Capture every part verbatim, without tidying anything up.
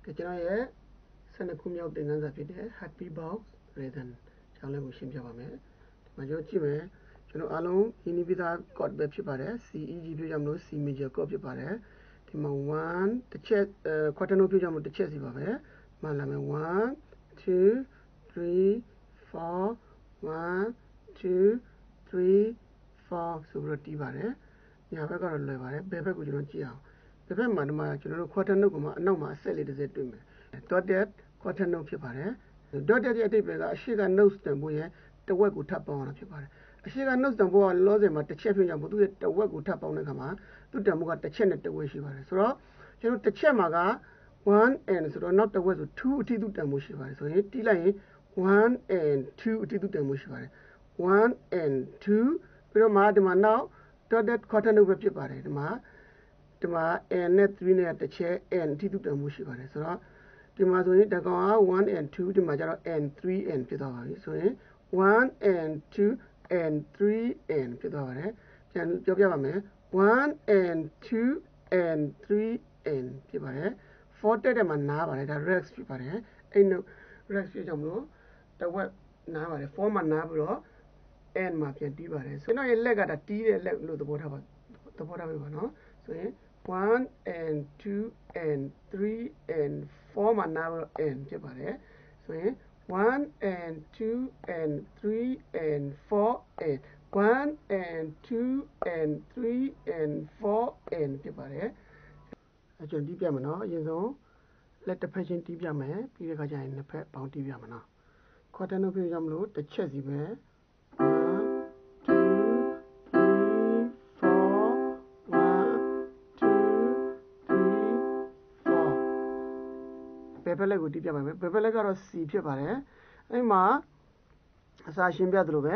ကျွန်တော်ရဲ့one twoခုမြောက်သင်ခန်းစာဖြစ်တဲ့ Heartbeat Box Rhythm ကျောင်းလေးကိုရှင်းပြပါမယ်ဒီမှာကျွန်တော်ကြည့်မယ်ကျွန်တော်အားလုံးရင်းနှီးပြီးသား chord ပဲဖြစ်ပါတယ် C E G ဖြစ်ကြမလို့ C major chord ဖြစ်ပါတယ်ဒီမှာoneတစ်ချက် quarter note ဖြစ်ကြမလို့တစ်ချက်စီပါပဲမှန်လာမယ်one two three four one two three four ဆိုပြီးတော့တီးပါတယ်ညာဘက်ကတော့လွယ်ပါတယ်ဘယ်ဘက်ကိုကျွန်တော်ကြည့်အောင်ဘယ်ဘက်မှာဒီမှာကျွန်တော်တို့ quarter note ကိုမှအနောက်မှာအဆက်လေးတစ်စက်တွေ့မယ် dotted quarter note ဖြစ်ပါတယ် dotted ရဲ့အဓိပ္ပာယ်ကအရှိက note တန်ဖိုးရဲ့တစ်ဝက်ကိုထပ်ပေါင်းရတာဖြစ်ပါတယ်အရှိက note တန်ဖိုးကလောဆယ်မှာတစ်ချက်ဖြစ်ကြမို့သူ့ရဲ့တစ်ဝက်ကိုထပ်ပေါင်းတဲ့အခါမှာသူ့တန်ဖိုးကတစ်ချက်နဲ့တစ်ဝက်ရှိပါတယ်ဆိုတော့ကျွန်တော်တစ်ချက်မှာကone and ဆိုတော့နောက်တစ်ဝက်ဆိုtwoအထိသူ့တန်ဖိုးရှိပါတယ်ဆိုရင်တီးလိုက်ရင်one and twoအထိသူ့တန်ဖိုးရှိပါတယ်one and twoပြီးတော့မှဒီမှာနောက် dotted quarter note ပဲဖြစ်ပါတယ်ဒီမှာဒီမှာ n နဲ့threeနဲ့တစ်ချက် n အထိသူ့တန်ဖိုးရှိပါတယ်ဆိုတော့ဒီမှာဆိုရင်တကောင်ကone and twoဒီမှာကျတော့ n three n ဖြစ်သွားပါပြီဆိုရင် one and two and three n ဖြစ်သွားပါတယ်ပြန်ပြောပြပါမယ်one and two and three n ဖြစ်ပါတယ်four တက်တဲ့မှာနားပါတယ်ဒါ rex ဖြစ်ပါတယ်အဲ့တော့ rex ဖြစ်ကြောင့်မလို့တဝက်နားပါတယ်fourမှာနားပြီးတော့ n မှာပြန်တီးပါတယ်ဆိုတော့ရဲ့လက်ကဒါတီးတဲ့လက်လို့သဘောထားပါသဘောထားပေးပါနော်ဆိုရင်one and two and three and fourမှာနားပြီးတော့ n ဖြစ်ပါတယ်ဆိုရင်one and two and three and four and one and two and three and four and ဖြစ်ပါတယ်အဲကျွန်တော်တီးပြမယ်နော်အရင်ဆုံးလက်တစ်ဖက်ချင်းတီးပြမယ်ပြီးတဲ့အခါကျရင်နှစ်ဖက်ပေါင်းတီးပြမယ်နော် quarter note ပြရမလို့တစ်ချက်စီပဲဘယ်ဘက်လက်ကိုတီးပြပါမယ်ဘယ်ဘက်လက်ကတော့ C ဖြစ်ပါတယ်အဲ့မှာအစာရှင်းပြသလိုပဲ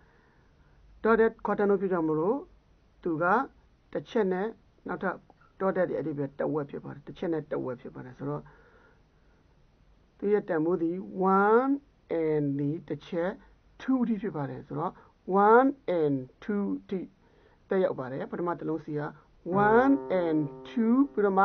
dotted quarter note ဖြစ်ကြမလို့သူကတစ်ချက်နဲ့နောက်ထပ် dotted ရဲ့အဓိပ္ပာယ်တစ်ဝက်ဖြစ်ပါတယ်တစ်ချက်နဲ့တစ်ဝက်ဖြစ်ပါတယ်ဆိုတော့သူရဲ့တန်ဖိုးသည်one and ဒီတစ်ချက် two အထိဖြစ်ပါတယ်ဆိုတော့one and two အထိတက်ရောက်ပါတယ်ပထမတစ်လုံး C ကone and twoပြီးတော့မှ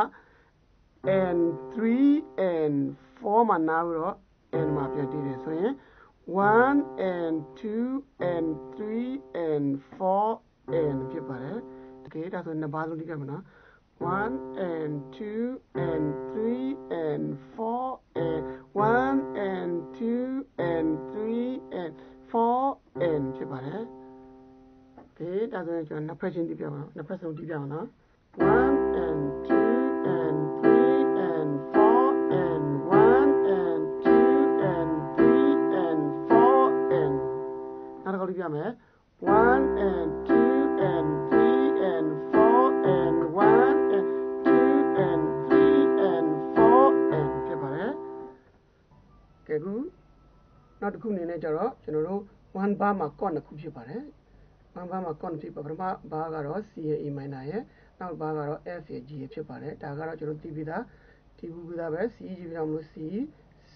and three and four မှာနားပြီးတော့ n မှာပြန်တည်တယ်ဆိုရင်one and two and three and four and ဖြစ်ပါတယ်โอเคဒါဆိုနှစ်ပါးလုံးတီးပြမယ်နော်one and two and three and four and one and two and three and four and ဖြစ်ပါတယ်โอเคဒါဆိုရင်ကျွန်တော်နှစ်ဖက်ချင်းတီးပြမယ်နော်နှစ်ဖက်စုံတီးပြမယ်နော်one and two and three and four and one and two and three and four and နောက်တစ်ခေါက်တီးပြမယ်one and two and three and four and one and two and three and four and ဖြစ်ပါတယ်ကဲခုနောက်တစ်ခုအနေနဲ့ကျတော့ကျွန်တော်တို့ one bar မှာ chord နှစ်ခုဖြစ်ပါတယ် one bar မှာ chord ဖြစ်ပါပထမ bar ကတော့ C ရဲ့ A minor ရဲ့နောက် bar ကတော့ F ရဲ့ G ရဲ့ဖြစ်ပါတယ်ဒါကတော့ကျွန်တော်တီးပြီးသားတီးပြီးသားပဲ C E G ဖြစ်အောင်လို့ C C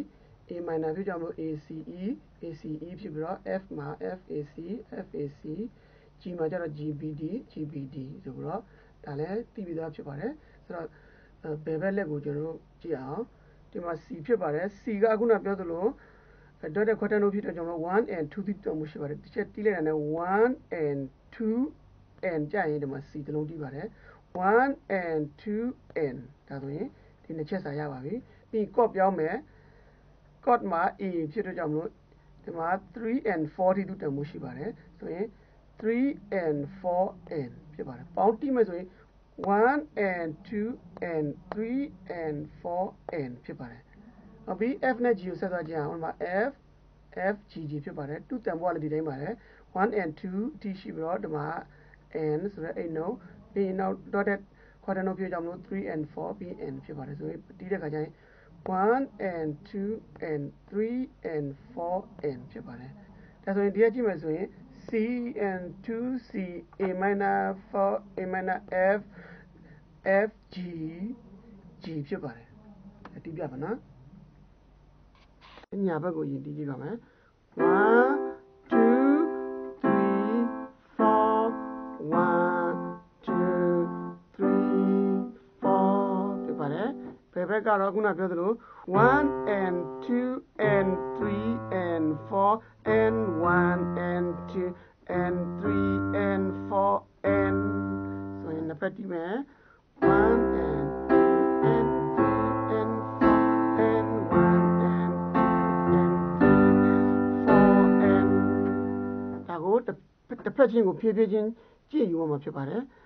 A minor ဖြစ်အောင်လို့ A C E A C E ဖြစ်ပြီးတော့ F မှာ F A C F A C G မှာကျတော့ G B D G B D ဆိုပြီးတော့ဒါလည်းတီးပြီးသားဖြစ်ပါတယ်ဆိုတော့ဘယ်ဘက်လက်ကိုကျွန်တော်တို့ကြည့်အောင်ဒီမှာ C ဖြစ်ပါတယ် C ကခုနပြောသလို dotted quarter note ဖြစ်တဲ့ကြောင့်one and two တိတောင်မှုရှိပါတယ်တစ်ချက်တီးလိုက်တာနဲ့one and two and ကြာရင်ဒီမှာ C တစ်လုံးတီးပါတယ် one and two and ဒါဆိုရင်ဒီနှစ်ချက်စာရပါပြီပြီး chord ပြောင်းမယ် chord မှာ A ဖြစ်တဲ့ကြောင့်မလို့ဒီမှာthree and four တိတောင်မှုရှိပါတယ်ဆိုရင်three and four and ဖြစ်ပါတယ်ပေါင်းတီးမယ်ဆိုရင်one and two and three and four and ဖြစ်ပါတယ်နောက်ပြီး F နဲ့ G ကိုဆက်သွားကြအောင်ဒီမှာ F F G G ဖြစ်ပါတယ်သူ့တန်ဖိုးကလည်းဒီတိုင်းပါတယ်one and two အထိရှိပြီးတော့ဒီမှာ n ဆိုတော့အဲ့နော်ပြီးနောက် dotted quarter note ဖြစ်ကြောင်းလို့three and four ပြီး n ဖြစ်ပါတယ်ဆိုရင်တီးတဲ့ခါကျရင်one and two and three and four and ဖြစ်ပါတယ်ဒါဆိုရင်ဒီကကြည့်မယ်ဆိုရင် C and two C A minor four A minor F F G G ဖြစ်ပါတယ်တီးပြပါနော်ညာဘက်ကိုယင်တီးကြည့်ပါမယ်one two three four one two three four ဖြစ်ပါတယ်ဘယ်ဘက်က်ကတော့ခုနပြောသလိုone and two and three and four and one and two and three and four and ဆိုရင်နှစ်ဖက်တီးမယ် one and two and three and four and one and two and three and four and ဒါကိုတစ်ဖက်ချင်းကိုဖြည်းဖြည်းချင်းကြည့်ယူရမှာဖြစ်ပါတယ်